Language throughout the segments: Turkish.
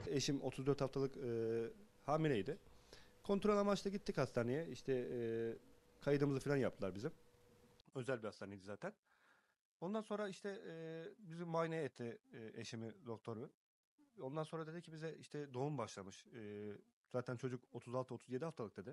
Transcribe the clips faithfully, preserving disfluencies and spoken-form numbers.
Eşim otuz dört haftalık e, hamileydi. Kontrol amaçlı gittik hastaneye. İşte e, kaydımızı falan yaptılar bizim. Özel bir hastaneydi zaten. Ondan sonra işte e, bizi muayene etti e, eşimi doktoru. Ondan sonra dedi ki bize işte doğum başlamış. E, zaten çocuk otuz altı otuz yedi haftalık dedi.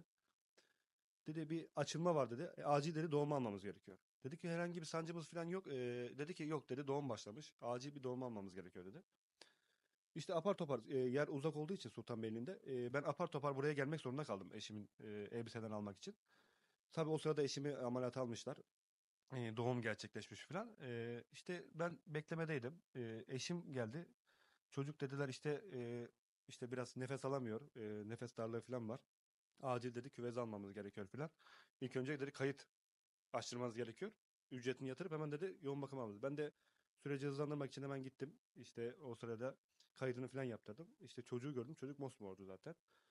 Dedi bir açılma var dedi. E, acil dedi doğum almamız gerekiyor. Dedi ki herhangi bir sancımız falan yok. E, dedi ki yok dedi doğum başlamış. Acil bir doğum almamız gerekiyor dedi. İşte apar topar e, yer uzak olduğu için Sultanbeyli'nde e, ben apar topar buraya gelmek zorunda kaldım eşimin e, elbiseden almak için. Tabii o sırada eşimi ameliyat almışlar. E, doğum gerçekleşmiş falan. E, işte ben beklemedeydim. E, eşim geldi. Çocuk dediler işte e, işte biraz nefes alamıyor. E, nefes darlığı falan var. Acil dedi küveze almamız gerekiyor falan. İlk önce dedi kayıt açtırmanız gerekiyor. Ücretini yatırıp hemen dedi yoğun bakım almanız. Ben de süreci hızlandırmak için hemen gittim. İşte o sırada kaydını falan yaptırdım. İşte çocuğu gördüm. Çocuk mosmordu zaten.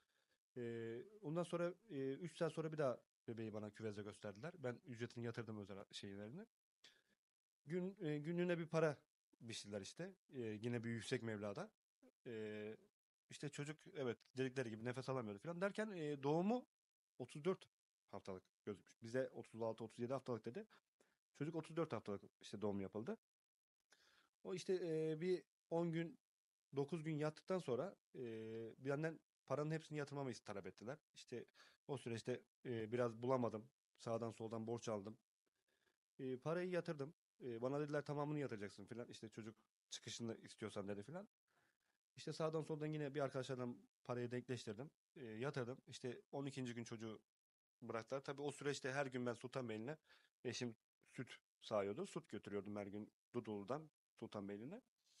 Ee, ondan sonra üç saat sonra bir daha bebeği bana küveze gösterdiler. Ben ücretini yatırdım özel şeylerini. Gün e, günlüğüne bir para biçtiler işte. E, yine bir yüksek meblağda. E, işte çocuk evet dedikleri gibi nefes alamıyordu falan derken e, doğumu otuz dört haftalık gözükmüş. Bize otuz altı otuz yedi haftalık dedi. Çocuk otuz dört haftalık işte doğum yapıldı. O işte e, bir on gün dokuz gün yattıktan sonra e, bir yandan paranın hepsini yatırmamı talep ettiler. İşte o süreçte e, biraz bulamadım. Sağdan soldan borç aldım. E, parayı yatırdım. E, bana dediler tamamını yatıracaksın filan. İşte çocuk çıkışını istiyorsan dedi filan. İşte sağdan soldan yine bir arkadaşlardan parayı denkleştirdim. E, yatırdım. İşte on ikinci gün çocuğu bıraktılar. Tabii o süreçte her gün ben Sultanbeyli'ne eşim süt sağıyordu. Süt götürüyordum her gün Dudullu'dan Sultanbeyli'ne.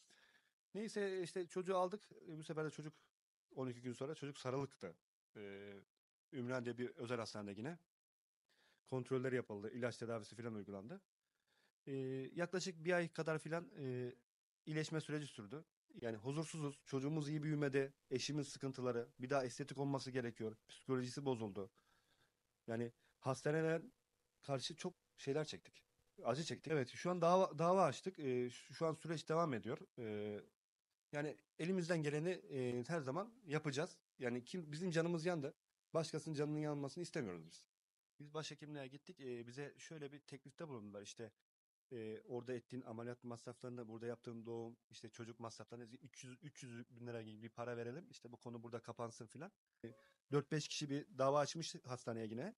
Neyse işte çocuğu aldık. E, Bu sefer de çocuk on iki gün sonra çocuk sarılıktı. Ee, Ümraniye bir özel hastanede yine. Kontrolleri yapıldı. İlaç tedavisi falan uygulandı. Ee, Yaklaşık bir ay kadar falan e, iyileşme süreci sürdü. Yani huzursuzuz. Çocuğumuz iyi büyümedi. Eşimin sıkıntıları. Bir daha estetik olması gerekiyor. Psikolojisi bozuldu. Yani hastaneden karşı çok şeyler çektik. Acı çektik. Evet şu an dava, dava açtık. Ee, şu şu an süreç devam ediyor. Ee, Yani elimizden geleni e, her zaman yapacağız. Yani kim bizim canımız yandı. Başkasının canının yanmasını istemiyoruz biz. Biz başhekimliğe gittik. E, bize şöyle bir teklifte bulundular. İşte e, orada ettiğin ameliyat masraflarını, burada yaptığın doğum, işte çocuk masraflarını üç yüz üç yüz bin lira gibi bir para verelim. İşte bu konu burada kapansın filan. E, dört beş kişi bir dava açmış hastaneye yine.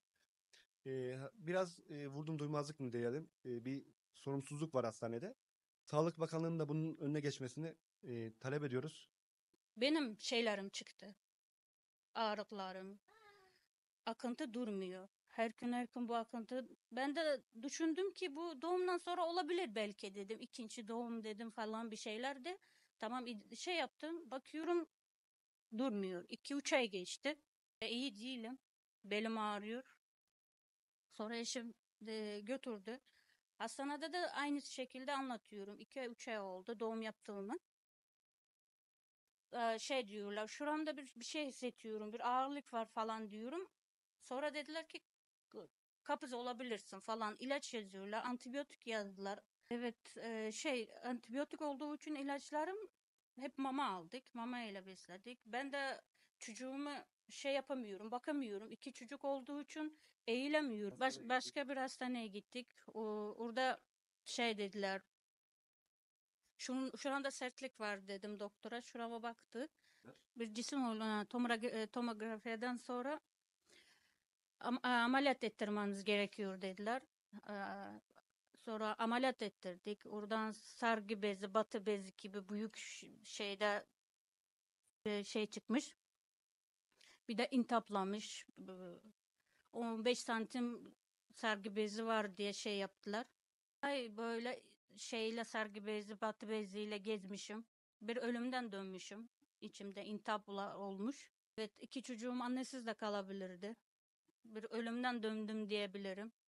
E, biraz e, vurdum duymazlık mı diyelim. E, bir sorumsuzluk var hastanede. Sağlık Bakanlığı'nın da bunun önüne geçmesini e, talep ediyoruz. Benim şeylerim çıktı. Ağrıklarım. Akıntı durmuyor. Her gün her gün bu akıntı. Ben de düşündüm ki bu doğumdan sonra olabilir belki dedim. İkinci doğum dedim falan bir şeyler de. Tamam şey yaptım. Bakıyorum durmuyor. iki üç ay geçti. E, iyi değilim. Belim ağrıyor. Sonra eşim de götürdü. Hastanede de aynı şekilde anlatıyorum. iki üç ay oldu doğum yaptığımı. Ee, şey diyorlar şuramda bir, bir şey hissediyorum bir ağırlık var falan diyorum. Sonra dediler ki kapız olabilirsin falan ilaç yazıyorlar antibiyotik yazdılar. Evet e, şey antibiyotik olduğu için ilaçlarım hep mama aldık mama ile besledik. Ben de çocuğumu şey yapamıyorum bakamıyorum iki çocuk olduğu için eğilemiyorum. Baş, başka bir hastaneye gittik. O, orada şey dediler Şunun, şuranda sertlik var dedim doktora. Şurama baktı. Bir cisim olduğuna tomogra- e, tomografiden sonra am- a- ameliyat ettirmeniz gerekiyor dediler. Aa, Sonra ameliyat ettirdik. Oradan sargı bezi, batı bezi gibi büyük ş- şeyde e, şey çıkmış. Bir de intihaplamış. Bu- on beş santim sargı bezi var diye şey yaptılar. Ay böyle şeyle sargı bezi, batı beziyle gezmişim. Bir ölümden dönmüşüm. İçimde intihapla olmuş. Evet iki çocuğum annesiz de kalabilirdi. Bir ölümden döndüm diyebilirim.